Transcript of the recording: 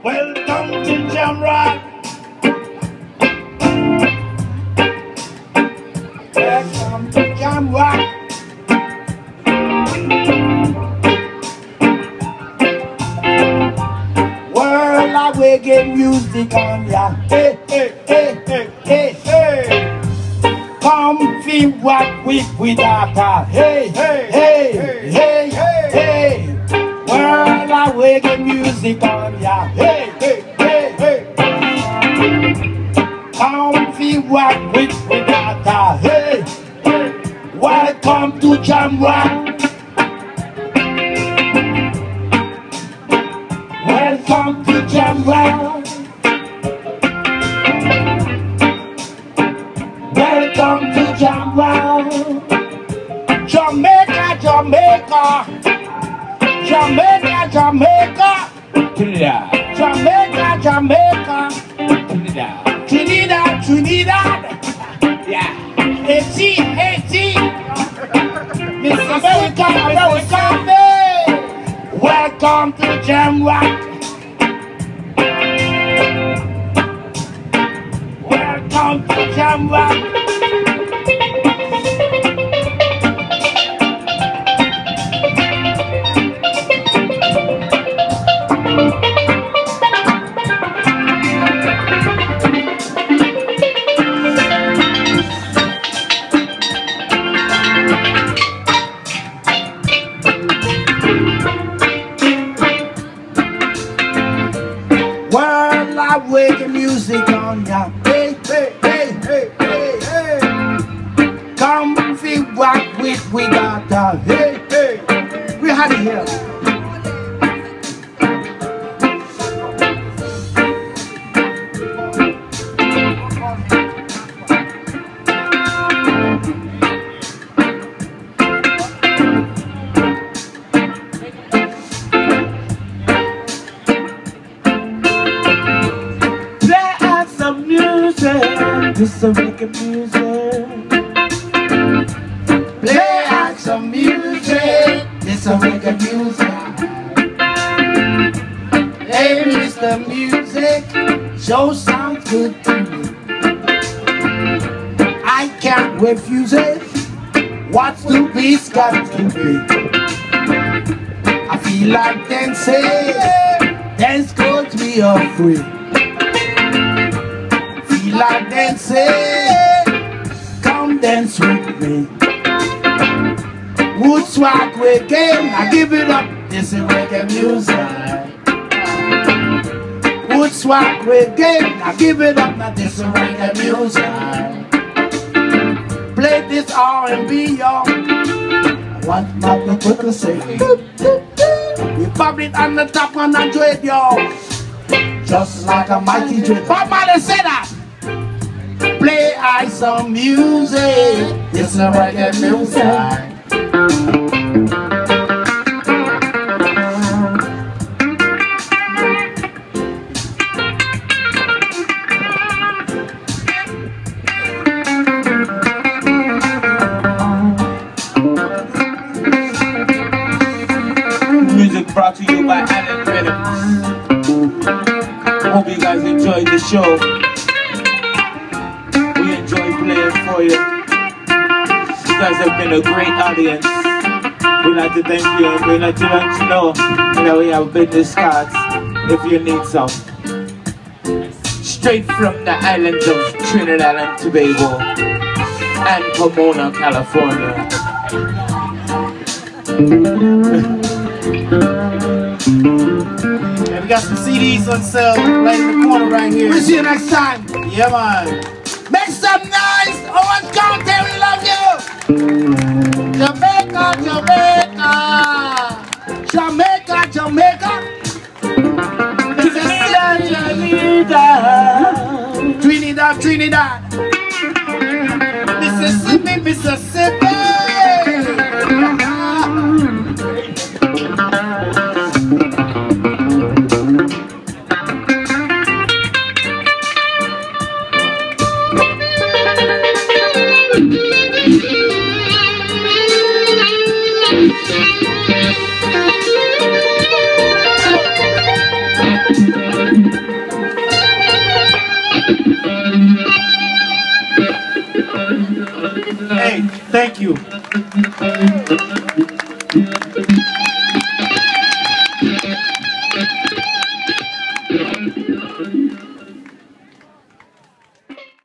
Welcome to Jamrock. Welcome to Jamrock. World of reggae music on ya. Hey, hey, hey, hey, hey, hey. Come feel what we data. Hey, hey, hey, hey, hey, hey. World of reggae music on ya. Hey, hey, hey, hey. Come feel what we data. Hey, hey. Welcome to Jamrock. Welcome to Jamrock. Welcome to Jamrock. Jamaica, Jamaica. Jamaica, Jamaica. Trinidad. Jamaica, Jamaica. Trinidad. Trinidad, Trinidad. Yeah. Haiti, Haiti. Miss America, America. Hey. Welcome to Jamrock. Welcome to Jamrock. World of reggae music on ya. Hey, hey, hey, hey, hey, hey. Come feel what we got. Hey, hey. We had it here. This some reggae music. Play out some music. This some reggae music. Hey, Mr. Music, show sounds good to me. I can't refuse it. What's to be's got to be. I feel like dancing. Dance could be a free. Like dancing, come dance with me. Woods rock reggae, I give it up. This is reggae music. Woods rock reggae, I give it up. Now this is reggae music. Play this R&B, y'all. What my people say? We pop it on the top 100, y'all. Just like a mighty dream. Bob Marley said that. Play I some music. It's a reggae music. Music brought to you by Alan Rhythms. Hope you guys enjoyed the show. Enjoy playing for you. You guys have been a great audience. We'd like to thank you and we'd like to let you know that we have business cards if you need some. Straight from the islands of Trinidad and Tobago and Pomona, California. And we got some CDs on sale right in the corner right here. We'll see you next time. Yeah, man. Make some noise! Orange County, we love you! Jamaica, Jamaica! Jamaica, Jamaica! Trinidad, Trinidad, Trinidad! Mississippi, Mississippi! Thank you.